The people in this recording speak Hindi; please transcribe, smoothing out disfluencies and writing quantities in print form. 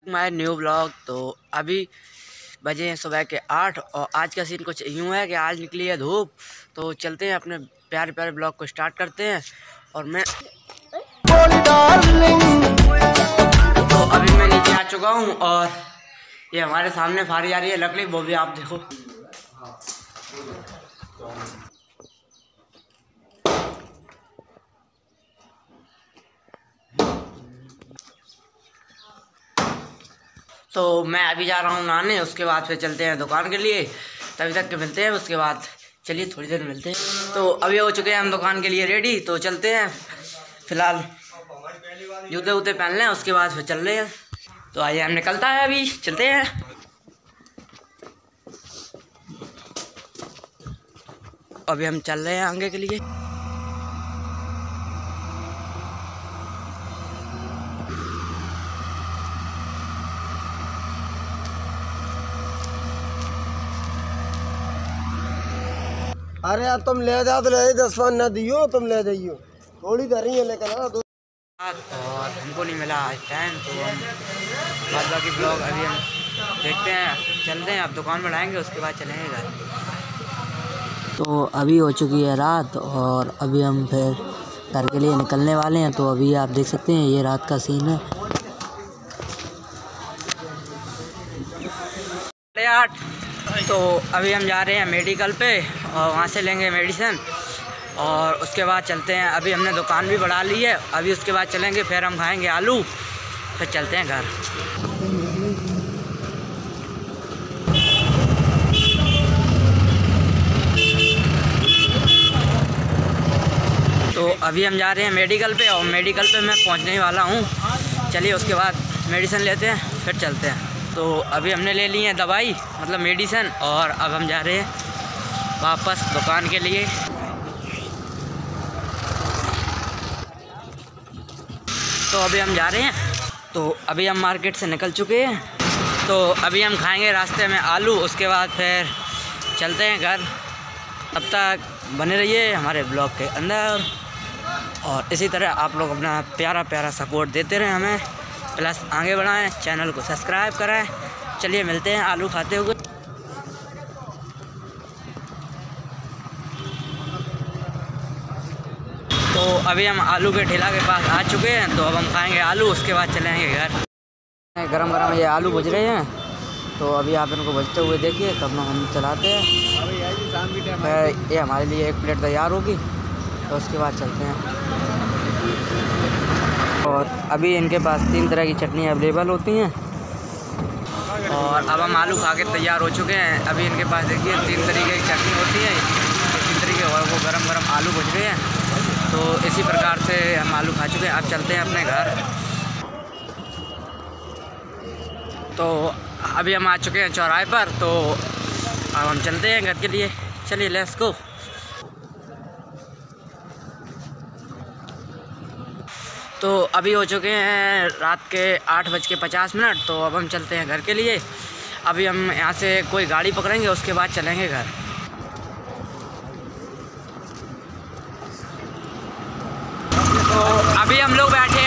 My new blog. तो अभी बजे हैं सुबह के 8 और आज का सीन कुछ यूँ है कि आज निकली है धूप। तो चलते हैं अपने प्यारे प्यारे ब्लॉग को स्टार्ट करते हैं। और मैं तो अभी मैं नीचे आ चुका हूँ और ये हमारे सामने फारी आ रही है लकड़ी, वो भी आप देखो। तो मैं अभी जा रहा हूँ नहाने, उसके बाद फिर चलते हैं दुकान के लिए। तभी तक के मिलते हैं, उसके बाद चलिए थोड़ी देर मिलते हैं। तो अभी हो चुके हैं हम दुकान के लिए रेडी, तो चलते हैं। फिलहाल जूते वूते पहन लें, उसके बाद फिर चल रहे हैं। तो आइए हम निकलता है, अभी चलते हैं। अभी हम चल रहे हैं आगे के लिए। अरे यार तुम ले जाओ तो ले 10 पान न दियो, तुम ले जाइयो थोड़ी देर ही है लेकर ना दो। और हमको नहीं मिला आज टाइम, तो हम बाद बाकी ब्लॉग अभी हम देखते हैं, चलते हैं। अब दुकान में आएंगे, उसके बाद चलेंगे घर। तो अभी हो चुकी है रात और अभी हम फिर घर के लिए निकलने वाले हैं। तो अभी आप देख सकते हैं ये रात का सीन है। 8 तो अभी हम जा रहे हैं मेडिकल पे और वहाँ से लेंगे मेडिसिन और उसके बाद चलते हैं। अभी हमने दुकान भी बढ़ा ली है, अभी उसके बाद चलेंगे, फिर हम खाएंगे आलू, फिर चलते हैं घर। तो अभी हम जा रहे हैं मेडिकल पे और मेडिकल पे मैं पहुंचने वाला हूं। चलिए उसके बाद मेडिसिन लेते हैं, फिर चलते हैं। तो अभी हमने ले ली है दवाई, मतलब मेडिसिन, और अब हम जा रहे हैं वापस दुकान के लिए। तो अभी हम जा रहे हैं। तो अभी हम मार्केट से निकल चुके हैं। तो अभी हम खाएंगे रास्ते में आलू, उसके बाद फिर चलते हैं घर। तब तक बने रहिए हमारे ब्लॉग के अंदर और इसी तरह आप लोग अपना प्यारा प्यारा सपोर्ट देते रहें हमें, प्लस आगे बढ़ाएं, चैनल को सब्सक्राइब कराएं। चलिए मिलते हैं आलू खाते हुए। तो अभी हम आलू के ठेला के पास आ चुके हैं। तो अब हम खाएंगे आलू, उसके बाद चलेंगे घर। गरम गरम ये आलू भुज रहे हैं, तो अभी आप इनको भजते हुए देखिए, तब हम चलाते हैं। ये हमारे लिए एक प्लेट तैयार होगी, तो उसके बाद चलते हैं। और अभी इनके पास 3 तरह की चटनी अवेलेबल होती हैं। और अब हम आलू खा के तैयार हो चुके हैं। अभी इनके पास देखिए 3 तरीके की चटनी होती है, 3 तरीके, और वो गरम गरम आलू भुज रहे हैं। तो इसी प्रकार से हम आलू खा चुके हैं। अब चलते हैं अपने घर। तो अभी हम आ चुके हैं चौराहे पर, तो अब हम चलते हैं घर के लिए। चलिए लेट्स गो। तो अभी हो चुके हैं रात के 8:50। तो अब हम चलते हैं घर के लिए। अभी हम यहाँ से कोई गाड़ी पकड़ेंगे, उसके बाद चलेंगे घर। तो अभी हम लोग बैठे